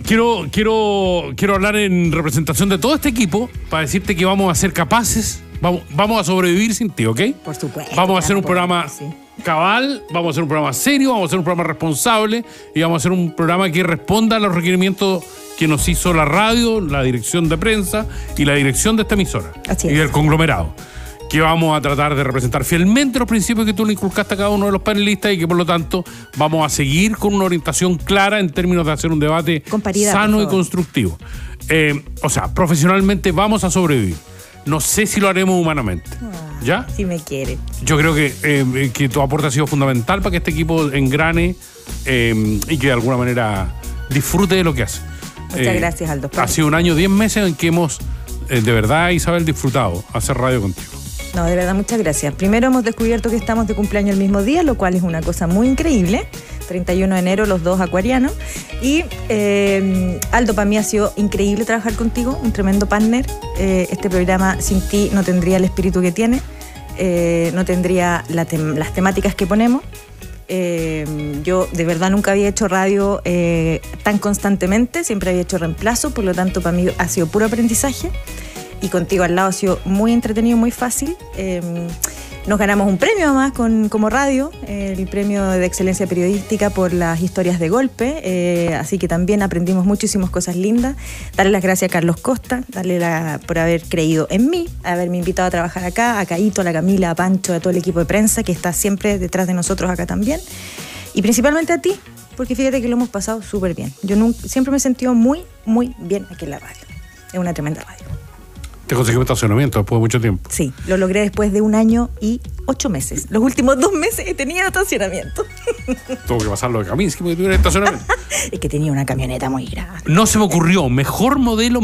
quiero hablar en representación de todo este equipo para decirte que vamos a ser capaces, vamos a sobrevivir sin ti, ¿ok? Por supuesto. Vamos a hacer un programa sí. cabal, vamos a hacer un programa serio, vamos a hacer un programa responsable y vamos a hacer un programa que responda a los requerimientos que nos hizo la radio, la dirección de prensa y la dirección de esta emisora. Así y es. del conglomerado. Que vamos a tratar de representar fielmente los principios que tú le inculcaste a cada uno de los panelistas y que por lo tanto vamos a seguir con una orientación clara en términos de hacer un debate con paridad, sano y constructivo. O sea, profesionalmente vamos a sobrevivir. No sé si lo haremos humanamente. ¿Ya? Si me quiere. Yo creo que tu aporte ha sido fundamental para que este equipo engrane y que de alguna manera disfrute de lo que hace. Muchas gracias, Aldo. Ha sido un año, 10 meses en que hemos, de verdad, Isabel, disfrutado hacer radio contigo. No, de verdad, muchas gracias. Primero hemos descubierto que estamos de cumpleaños el mismo día, lo cual es una cosa muy increíble. 31 de enero, los dos acuarianos. Y Aldo, para mí ha sido increíble trabajar contigo, un tremendo partner. Este programa sin ti no tendría el espíritu que tiene, no tendría las temáticas que ponemos. Yo de verdad nunca había hecho radio tan constantemente, siempre había hecho reemplazo, por lo tanto para mí ha sido puro aprendizaje. Y contigo al lado ha sido muy entretenido, muy fácil. Nos ganamos un premio además como radio, el premio de excelencia periodística por las historias de golpe, así que también aprendimos mucho, hicimos cosas lindas. Darle las gracias a Carlos Costa, por haber creído en mí, haberme invitado a trabajar acá, a Caíto, a la Camila, a Pancho, a todo el equipo de prensa que está siempre detrás de nosotros acá también. Y principalmente a ti, porque fíjate que lo hemos pasado súper bien. Yo siempre me he sentido muy, muy bien aquí en la radio. Es una tremenda radio. Te conseguí un estacionamiento después de mucho tiempo. Sí, lo logré después de 1 año y 8 meses. Los últimos 2 meses he tenido estacionamiento. Tuvo que pasarlo de Kaminsky porque tuviera estacionamiento. Es que tenía una camioneta muy grande. No se me ocurrió. Mejor modelo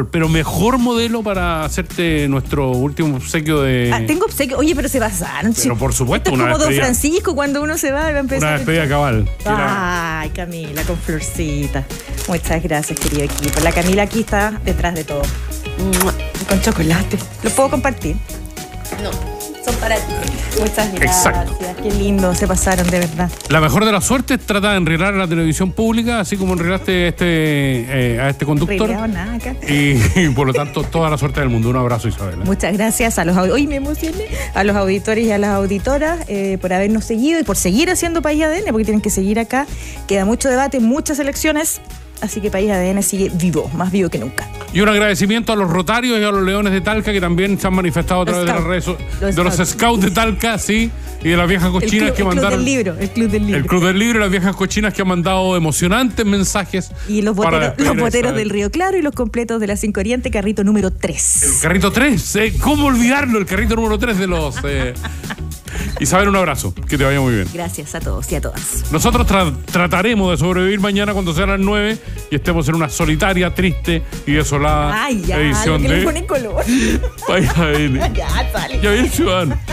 para hacerte nuestro último obsequio de... Tengo obsequio. Oye, pero se pasaron. Pero por supuesto, esto es como Don Francisco cuando uno se va y va a empezar. Una despedida cabal. Ay, Camila, con florcita. Muchas gracias, querido equipo. La Camila aquí está detrás de todo. Con chocolate. ¿Lo puedo compartir? No, son para ti. Muchas gracias. Exacto. Qué lindo, se pasaron de verdad. La mejor de las suertes trata de enredar a la televisión pública, así como enredaste a este conductor. Nada acá. Y por lo tanto, toda la suerte del mundo. Un abrazo, Isabel. Muchas gracias a los hoy me emocioné, a los auditores y a las auditoras por habernos seguido y por seguir haciendo País ADN, porque tienen que seguir acá. Queda mucho debate, muchas elecciones. Así que País ADN sigue vivo, más vivo que nunca. Y un agradecimiento a los Rotarios y a los Leones de Talca que también se han manifestado a través de las redes de los Scouts de Talca, sí, y de las viejas cochinas que mandaron. El Club del Libro. El Club del Libro y las viejas cochinas que han mandado emocionantes mensajes. Y los boteros del Río Claro y los completos de la 5 Oriente, carrito número 3. El carrito 3, ¿cómo olvidarlo? El carrito número 3 de los... Isabel, un abrazo, que te vaya muy bien. Gracias a todos y a todas. Nosotros trataremos de sobrevivir mañana cuando sean las 9 y estemos en una solitaria, triste y desolada edición que de le pone color. País ADN. Ya, sale. Ya bien, ciudadano.